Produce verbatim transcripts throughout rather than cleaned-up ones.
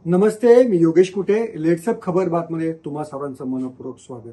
नमस्ते, मी योगेश कुटे. लेट्सअप खबर बातमध्ये तुम्हा सर्वांचं मनपूर्वक स्वागत.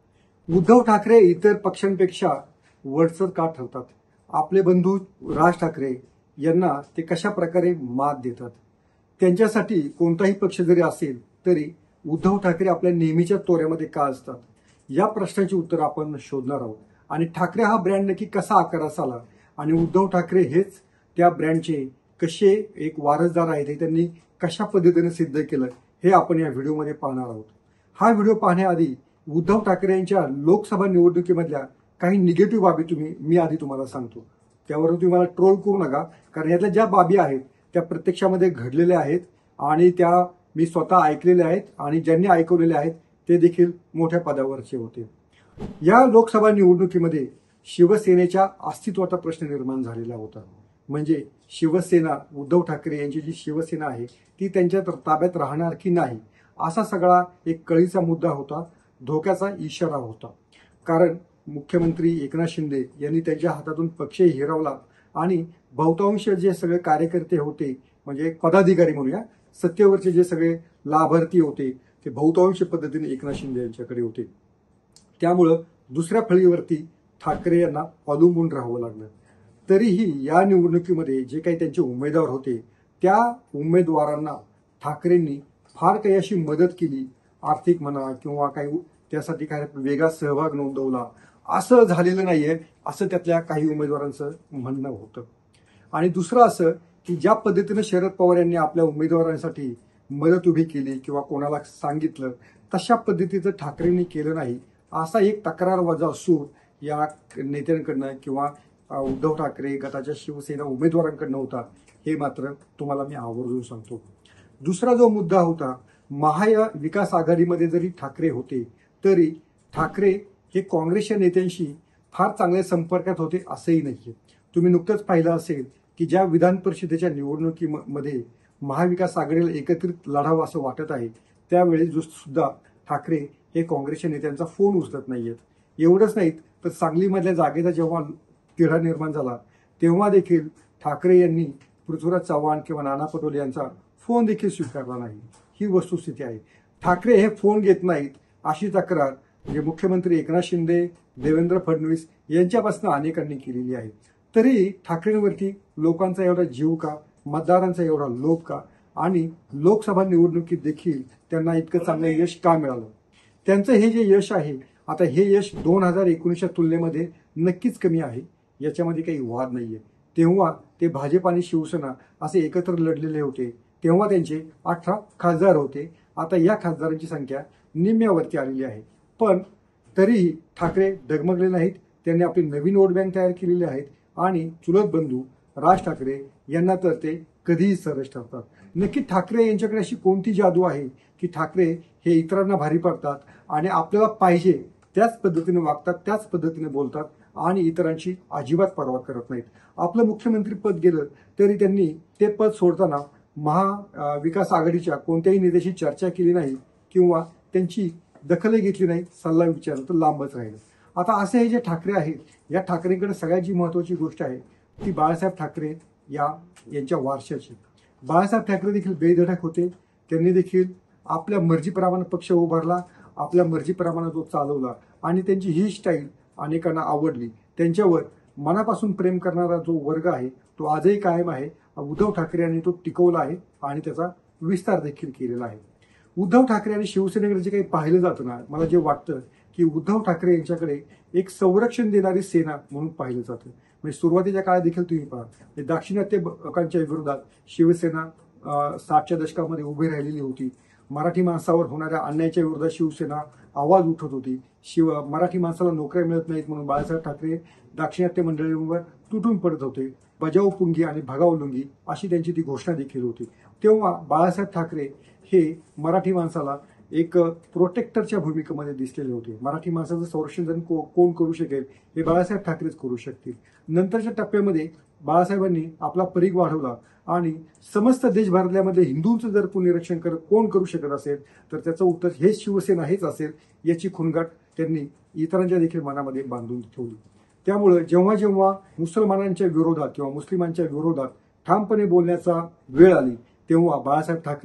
उद्धव ठाकरे इतर पक्षांपेक्षा वरचढ का ठरतात? आपले बंधू राज ठाकरे यांना ते कशा प्रकारे मात देतात? त्यांच्यासाठी कोणताही पक्ष जरी असेल तरी उद्धव ठाकरे आपल्या नेहमीच्या तोऱ्यामध्ये का असतात? या प्रश्नाची उत्तर आपण शोधणार आहोत. आणि ठाकरे हा ब्रँड नक्की कसा आकारास आला आणि उद्धव ठाकरे हेच त्या ब्रँडचे कसे एक वारसदार आहेत हे त्यांनी कशा पद्धतीने सिद्ध केलं हे आपण या व्हिडिओमध्ये पाहणार आहोत. हा व्हिडिओ पाहण्याआधी उद्धव ठाकरे यांच्या लोकसभा निवडणुकीमधल्या काही निगेटिव्ह बाबी तुम्ही मी आधी तुम्हाला सांगतो. त्यावर तुम्ही मला ट्रोल करू नका, कारण यातल्या ज्या बाबी आहेत त्या प्रत्यक्षामध्ये घडलेल्या आहेत आणि त्या मी स्वतः ऐकलेल्या आहेत आणि ज्यांनी ऐकवलेल्या आहेत ते देखील मोठ्या पदावरचे होते. या लोकसभा निवडणुकीमध्ये शिवसेनेच्या अस्तित्वाचा प्रश्न निर्माण झालेला होता. म्हणजे शिवसेना, उद्धव ठाकरे यांची जी शिवसेना आहे ती त्यांच्या ताब्यात राहणार की नाही असा सगळा एक कळीचा मुद्दा होता, धोक्याचा इशारा होता. कारण मुख्यमंत्री एकनाथ शिंदे यांनी त्यांच्या हातातून पक्ष हिरावला आणि बहुतांश जे सगळे कार्यकर्ते होते, म्हणजे पदाधिकारी म्हणूया, सत्तेवरचे जे सगळे लाभार्थी होते ते बहुतांश पद्धतीने एकनाथ शिंदे यांच्याकडे होते. त्यामुळं दुसऱ्या फळीवरती ठाकरे यांना अवलंबून राहावं लागलं. तरीही या निवडणुकीमध्ये जे काही त्यांचे उमेदवार होते त्या उमेदवारांना ठाकरेंनी फार काही अशी मदत केली, आर्थिक म्हणा किंवा काही त्यासाठी काय वेगळा सहभाग नोंदवला असं झालेलं नाहीये, असं त्यातल्या काही उमेदवारांचं म्हणणं होतं. आणि दुसरं असं की ज्या पद्धतीनं शरद पवार यांनी आपल्या उमेदवारांसाठी मदत उभी केली किंवा कोणाला सांगितलं तशा पद्धतीचं ठाकरेंनी केलं नाही, असा एक तक्रार वजा सूर या नेत्यांकडनं किंवा उद्धव ठाकरे गटाच्या शिवसेना उमेदवारांकडनं होता, हे मात्र तुम्हाला मी आवर्जून सांगतो. दुसरा जो मुद्दा होता, महाविकास आघाडीमध्ये जरी ठाकरे होते तरी ठाकरे हे काँग्रेसच्या नेत्यांशी फार चांगल्या संपर्कात होते असंही नाहीये. तुम्ही नुकतंच पाहिलं असेल की ज्या विधान परिषदेच्या निवडणुकीमध्ये महाविकास आघाडीला एकत्रित लढावं असं वाटत आहे त्यावेळी जो सुद्धा ठाकरे हे काँग्रेसच्या नेत्यांचा फोन उचलत नाहीयेत. एवढंच नाहीत तर सांगलीमधल्या जागेचा जेव्हा तिढा निर्माण झाला तेव्हा देखील ठाकरे यांनी पृथ्वीराज चव्हाण किंवा नाना पटोले यांचा फोन देखील स्वीकारला नाही. ही वस्तुस्थिती आहे. ठाकरे हे फोन घेत नाहीत अशी तक्रार म्हणजे मुख्यमंत्री एकनाथ शिंदे, देवेंद्र फडणवीस यांच्यापासून अनेकांनी केलेली आहे. तरी ठाकरेंवरती लोकांचा एवढा जीव का, मतदारांचा एवढा लोभ का आणि लोकसभा निवडणुकीत देखील त्यांना इतकं चांगलं यश का मिळालं? त्यांचं हे जे यश आहे आता हे यश दोन हजार एकोणीसच्या तुलनेमध्ये नक्कीच कमी आहे, याच्यामध्ये काही वाद नाहीये. तेव्हा ते भाजप आणि शिवसेना असे एकत्र लढलेले होते, तेव्हा त्यांचे अठरा खासदार होते. आता या खासदारांची संख्या निम्म्यावरती आलेली आहे. पण तरीही ठाकरे डगमगले नाहीत. त्यांनी आपली नवीन वोट बँक तयार केलेली आहेत आणि चुलत बंधू राज ठाकरे यांना तर ते कधीही सरस ठरतात. नक्की ठाकरे यांच्याकडे अशी कोणती जादू आहे की ठाकरे हे इतरांना भारी पडतात आणि आपल्याला पाहिजे त्याच पद्धतीने वागतात, त्याच पद्धतीने बोलतात आणि इतरांची अजिबात पर्वा करत नाहीत. आपलं मुख्यमंत्री पद गेलं तरी त्यांनी ते पद सोडताना महाविकास आघाडीच्या कोणत्याही नेत्याशी चर्चा केली नाही किंवा त्यांची दखलही घेतली नाही, सल्ला विचारला तर लांबच राहिलं. आता असे हे जे ठाकरे आहेत या ठाकरेंकडे सगळ्यात जी महत्वाची गोष्ट आहे ती बाळासाहेब ठाकरे या यांच्या वारशाची. बाळासाहेब ठाकरे देखील बेधडक होते. त्यांनी देखील आपल्या मर्जीप्रमाणे पक्ष उभारला, आपल्या मर्जीप्रमाणे तो चालवला आणि त्यांची ही स्टाईल अनेकांना आवडली. त्यांच्यावर मनापासून प्रेम करणारा जो वर्ग आहे तो आजही कायम आहे. उद्धव ठाकरे यांनी तो टिकवला आहे आणि त्याचा विस्तार देखील केलेला आहे. उद्धव ठाकरे आणि शिवसेनेकडे जे काही पाहिलं जातं ना, मला जे वाटतं की उद्धव ठाकरे यांच्याकडे एक संरक्षण देणारी सेना म्हणून पाहिलं जातं. म्हणजे सुरुवातीच्या काळात देखील तुम्ही पहा दाक्षिणात्य लोकांच्या विरोधात शिवसेना साठच्या दशकामध्ये उभी राहिलेली होती. मराठी माणसावर होणाऱ्या अन्यायाच्या विरोधात शिवसेना आवाज उठत होती. शिव मराठी माणसाला नोकऱ्या मिळत नाहीत म्हणून बाळासाहेब ठाकरे दाक्षिणात्य मंडळींवर तुटून पडत होते. बजाव पुंगी आणि भगाव लुंगी अशी त्यांची ती घोषणा देखील होती. तेव्हा बाळासाहेब ठाकरे हे मराठी माणसाला एक प्रोटेक्टरच्या भूमिकेमध्ये दिसलेले होते. मराठी माणसाचं संरक्षण कोण करू शकेल हे बाळासाहेब ठाकरेच करू शकतील. नंतरच्या टप्प्यामध्ये बाळासाहेबांनी आपला परीघ वाढवला आणि समस्त देशभरातल्यामध्ये हिंदूंचं जर पुनरीक्षण कर कोण करू शकत असेल तर त्याचं उत्तर हेच शिवसेना हेच असेल, याची खुणगाट त्यांनी इतरांच्या देखील मनामध्ये बांधून ठेवली. त्यामुळे जेव्हा जेव्हा मुसलमानांच्या विरोधात किंवा मुस्लिमांच्या विरोधात ठामपणे बोलण्याचा वेळ आली तेव्हा बाळासाहेब ठाकरे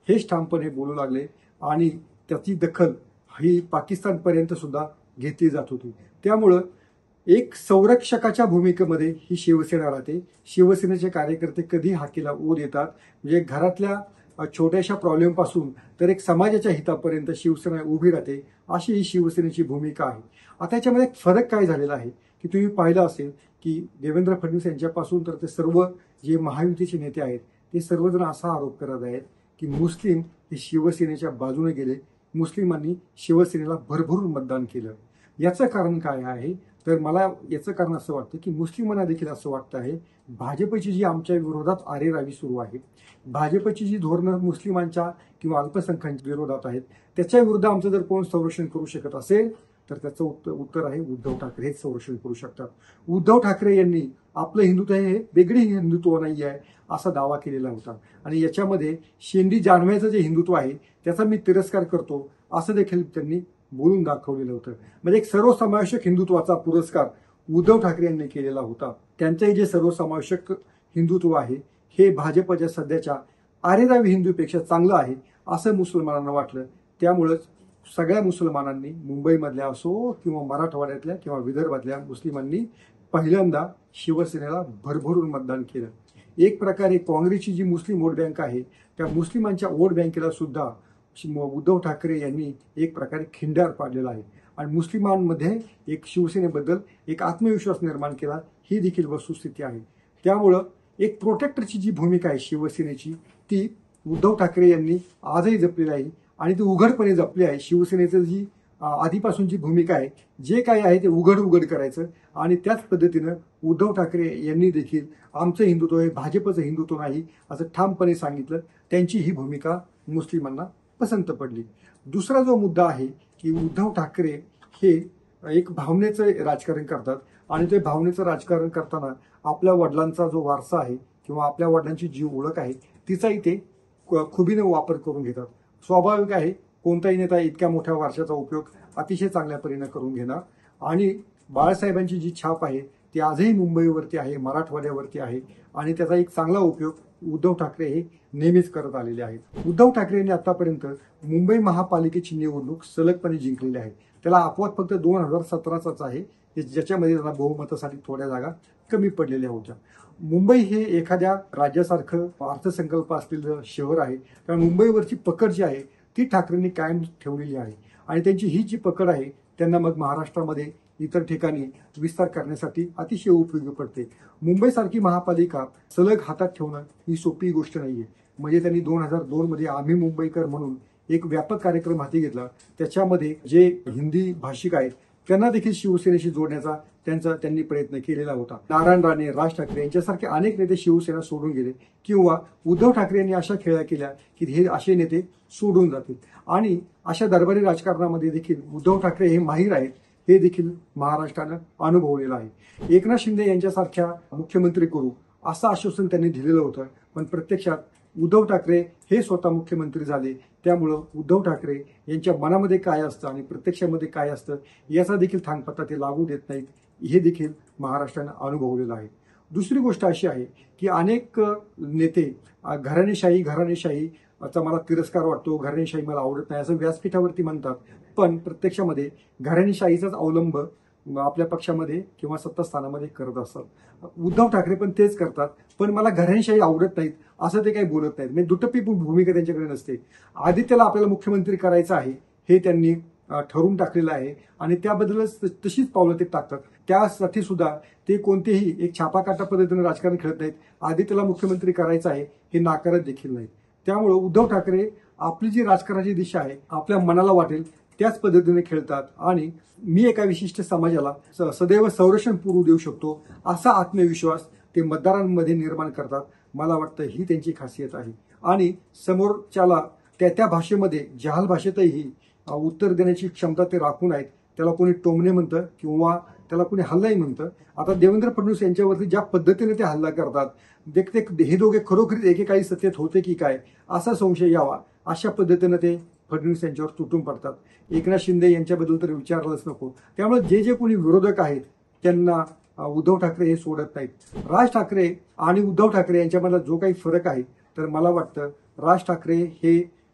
हेच ठामपणे बोलू लागले आणि त्याची दखल ही पाकिस्तानपर्यंत सुद्धा घेतली जात होती. त्यामुळं एक संरक्षकाच्या भूमिकेमध्ये ही शिवसेना राहते. शिवसेनेचे कार्यकर्ते कधी हाकेला ऊर येतात, म्हणजे घरातल्या छोट्याशा प्रॉब्लेमपासून तर एक समाजाच्या हितापर्यंत शिवसेना उभी राहते, अशी ही शिवसेनेची भूमिका आहे. आता याच्यामध्ये एक फरक काय झालेला आहे की तुम्ही पाहिलं असेल की देवेंद्र फडणवीस यांच्यापासून तर ते सर्व जे महायुतीचे नेते आहेत ते सर्वजण असा आरोप करत आहेत की मुस्लिम हे शिवसेनेच्या बाजूने गेले, मुस्लिमांनी शिवसेनेला भरभरून मतदान केलं. याचं कारण काय आहे तर मला याचं कारण असं वाटतं की मुस्लिमांना देखील असं वाटतं आहे भाजपची जी आमच्या विरोधात आरेरावी सुरू आहे, भाजपची जी धोरणं मुस्लिमांच्या किंवा अल्पसंख्याकांच्या विरोधात आहेत, त्याच्या विरुद्ध आमचं जर कोण संरक्षण करू शकत असेल तर त्याचं उत्तर उत्तर आहे उद्धव ठाकरे हेच संरक्षण करू शकतात. उद्धव ठाकरे यांनी आपलं हिंदुत्व हे वेगळी हिंदुत्व नाही आहे असा दावा केलेला होता आणि याच्यामध्ये शेंडी जानव्याचं जे हिंदुत्व आहे त्याचा मी तिरस्कार करतो असं देखील त्यांनी बोलून दाखवलेलं होतं. म्हणजे एक सर्वसमावेशक हिंदुत्वाचा पुरस्कार उद्धव ठाकरे यांनी केलेला होता. त्यांचंही जे सर्वसमावेशक हिंदुत्व आहे हे भाजपच्या सध्याच्या आरेरावी हिंदूपेक्षा चांगलं आहे असं मुसलमानांना वाटलं. त्यामुळंच सगळ्या मुसलमानांनी मुंबईमधल्या असो किंवा मराठवाड्यातल्या किंवा विदर्भातल्या मुस्लिमांनी पहिल्यांदा शिवसेनेला भरभरून मतदान केलं. एक प्रकारे काँग्रेसची जी मुस्लिम वोट बँक आहे त्या मुस्लिमांच्या वोट बँकेला सुद्धा उद्धव ठाकरे यांनी एक प्रकारे खिंडार पाडलेला आहे आणि मुस्लिमांमध्ये एक शिवसेनेबद्दल एक आत्मविश्वास निर्माण केला, ही देखील वस्तुस्थिती आहे. त्यामुळं एक प्रोटेक्टरची जी भूमिका आहे शिवसेनेची ती उद्धव ठाकरे यांनी आजही जपलेली आहे आणि ती उघडपणे जपली आहे. शिवसेनेचं जी आधीपासूनची भूमिका आहे जे काही आहे ते उघड उघड करायचं आणि त्याच पद्धतीनं उद्धव ठाकरे यांनी देखील आमचं हिंदुत्व हे भाजपचं हिंदुत्व नाही असं ठामपणे सांगितलं. त्यांची ही भूमिका मुस्लिमांना पसंत पडली. दुसरा जो मुद्दा आहे की उद्धव ठाकरे हे एक भावनेचं राजकारण करतात आणि ते भावनेचं राजकारण करताना आपल्या वडिलांचा जो वारसा आहे किंवा आपल्या वडिलांची जी ओळख आहे तिचाही ते खुबीने वापर करून घेतात. स्वाभाविक आहे कोणताही नेता इतक्या मोठ्या वारशाचा उपयोग अतिशय चांगल्या परीने करून घेणार आणि बाळासाहेबांची जी छाप आहे ती आजही मुंबईवरती आहे, मराठवाड्यावरती आहे आणि त्याचा एक चांगला उपयोग उद्धव ठाकरे हे नेहमीच करत आलेले आहेत. उद्धव ठाकरेंनी आतापर्यंत मुंबई महापालिकेची निवडणूक सलगपणे जिंकलेली आहे. त्याला अपवाद फक्त दोन हजार सतराचाच आहे ज्याच्यामध्ये त्याला बहुमतासाठी थोड्या जागा कमी पडलेल्या होत्या. मुंबई हे एखाद्या राज्यासारखं अर्थसंकल्प असलेलं शहर आहे, कारण मुंबईवरची पकड जी आहे ती ठाकरेंनी कायम ठेवलेली आहे आणि त्यांची ही जी पकड आहे त्यांना मग महाराष्ट्रामध्ये इतर ठिकाणी विस्तार करण्यासाठी अतिशय उपयोगी पडते. मुंबईसारखी महापालिका सलग हातात ठेवणं ही सोपी गोष्ट नाहीये. म्हणजे त्यांनी दोन हजार दोन मध्ये आम्ही मुंबईकर म्हणून एक व्यापक कार्यक्रम हाती घेतला. त्याच्यामध्ये जे हिंदी भाषिक आहेत त्यांना देखील शिवसेनेशी जोडण्याचा त्यांचा त्यांनी प्रयत्न केलेला होता. नारायण राणे, राज ठाकरे यांच्यासारखे अनेक नेते शिवसेना सोडून गेले किंवा उद्धव ठाकरे यांनी अशा खेळ्या केल्या की हे असे नेते सोडून जातील आणि अशा दरबारी राजकारणामध्ये देखील उद्धव ठाकरे हे माहीर आहेत हे देखील महाराष्ट्रानं अनुभवलेलं आहे. एकनाथ शिंदे यांच्यासारख्या मुख्यमंत्री करू असं आश्वासन त्यांनी दिलेलं होतं, पण प्रत्यक्षात उद्धव ठाकरे हे स्वतः मुख्यमंत्री झाले. त्यामुळं उद्धव ठाकरे यांच्या मनामध्ये काय असतं आणि प्रत्यक्षामध्ये काय असतं याचा देखील थांगपत्ता ते लागू देत नाहीत, हे देखील महाराष्ट्रानं अनुभवलेलं आहे. दुसरी गोष्ट अशी आहे की अनेक नेते घराणेशाही घराणेशाही चा मला तिरस्कार वाटतो, घराणेशाही मला आवडत नाही असं व्यासपीठावरती म्हणतात, पण प्रत्यक्षामध्ये घराणेशाहीचाच अवलंब आपल्या पक्षामध्ये किंवा सत्तास्थानामध्ये करत असतात. उद्धव ठाकरे पण तेच करतात, पण मला घराणेशाही आवडत नाहीत असं ते काही बोलत नाहीत. म्हणजे दुटप्पी भूमिका त्यांच्याकडे नसते. आदित्यला आपल्याला मुख्यमंत्री करायचं आहे हे त्यांनी ठरवून टाकलेलं आहे आणि त्याबद्दलच तशीच पावलं ते टाकतात. त्यासाठी सुद्धा ते कोणतेही एक छापाकाटा पद्धतीने राजकारण खेळत नाहीत. आदित्यला मुख्यमंत्री करायचं आहे हे नाकारत देखील नाहीत. त्यामुळे उद्धव ठाकरे आपली जी राजकारणाची दिशा आहे आपल्या मनाला वाटेल त्याच पद्धतीने खेळतात आणि मी एका विशिष्ट समाजाला सदैव संरक्षण पुरवू देऊ शकतो असा आत्मविश्वास ते मतदारांमध्ये निर्माण करतात. मला वाटतं ही त्यांची खासियत आहे आणि समोरच्याला त्या त्या भाषेमध्ये जहाल भाषेतही उत्तर देण्याची क्षमता ते राखून आहेत. त्याला कोणी टोमणे म्हणतं किंवा त्याला कोणी हल्लाही म्हणतं. आता देवेंद्र फडणवीस यांच्यावरती ज्या पद्धतीने ते हल्ला करतात देखते हे दोघे खरोखरीच एकेकाळी सत्तेत होते की काय असा संशय यावा अशा पद्धतीने ते फडणवीस यांच्यावर तुटून पडतात. एकनाथ शिंदे यांच्याबद्दल तर विचारलंच नको. त्यामुळे जे जे कोणी विरोधक आहेत त्यांना उद्धव ठाकरे हे सोडत नाहीत. राज ठाकरे आणि उद्धव ठाकरे यांच्यामधला जो काही फरक आहे तर मला वाटतं राज ठाकरे हे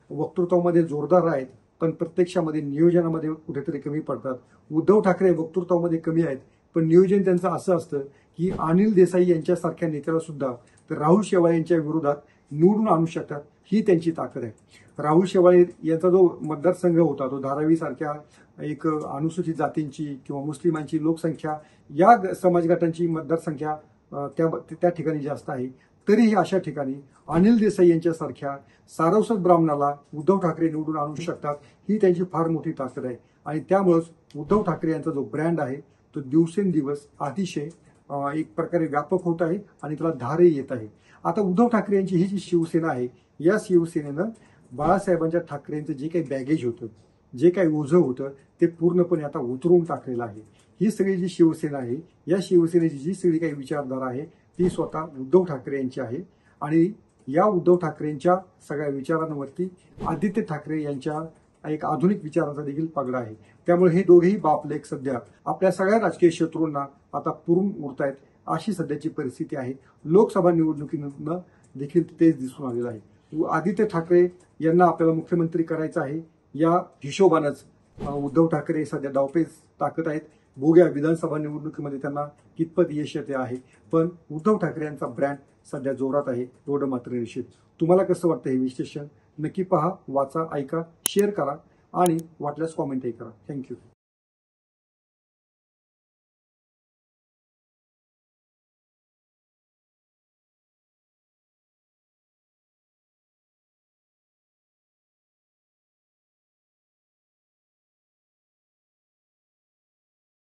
वक्तृत्वामध्ये जोरदार आहेत, पण प्रत्यक्षामध्ये नियोजनामध्ये कुठेतरी कमी पडतात. उद्धव ठाकरे वक्तृत्वामध्ये कमी आहेत, पण नियोजन त्यांचं असं असतं की अनिल देसाई यांच्यासारख्या नेत्याला सुद्धा तर राहुल शेवाळे यांच्या विरोधात निवडून आणू शकतात, ही त्यांची ताकद आहे. राहुल शेवाळे यांचा जो मतदारसंघ होता तो धारावी सारख्या एक अनुसूचित जातींची किंवा मुस्लिमांची लोकसंख्या या समाजगटांची मतदारसंख्या त्या त्या ठिकाणी जास्त आहे. तरीही अशा ठिकाणी अनिल देसाई यांच्यासारख्या सारस्वत ब्राह्मणाला उद्धव ठाकरे निवडून आणू शकतात, ही त्यांची फार मोठी ताकद आहे. आणि त्यामुळेच उद्धव ठाकरे यांचा जो ब्रँड आहे तो दिवसेंदिवस अतिशय एक प्रकारे व्यापक होत आहे आणि त्याला धारही येत आहे. आता उद्धव ठाकरे यांची ही जी शिवसेना आहे, या शिवसेनेनं बाळासाहेबांच्या ठाकरेंचं जे काही बॅगेज होतं, जे काही ओझं होतं ते पूर्णपणे आता उतरवून टाकलेलं आहे. ही सगळी जी शिवसेना आहे, या शिवसेनेची जी सगळी काही विचारधारा आहे ती स्वतः उद्धव ठाकरे यांची आहे. आणि या उद्धव ठाकरेंच्या सगळ्या विचारांवरती आदित्य ठाकरे यांच्या एक आधुनिक विचाराचा देखील पगडा आहे. त्यामुळे हे दोघेही बापलेख सध्या आपल्या सगळ्या राजकीय शत्रूंना आता पुरून उरतायत, अशी सध्याची परिस्थिती आहे. लोकसभा निवडणुकीनं देखील तेच दिसून आलेलं आहे. आदित्य ठाकरे यांना आपल्याला मुख्यमंत्री करायचं आहे, या हिशोबानंच उद्धव ठाकरे सध्या डावपेच टाकत आहेत. बघूया विधानसभा निवडणुकीमध्ये त्यांना कितपत यश येते आहे, पण उद्धव ठाकरे यांचा ब्रँड सध्या जोरात आहे, एवढं मात्र निश्चित. तुम्हाला कसं वाटतं हे विश्लेषण? नक्की पहा, वाचा, ऐका, शेअर करा आणि वाटल्यास कॉमेंटही करा. थँक्यू.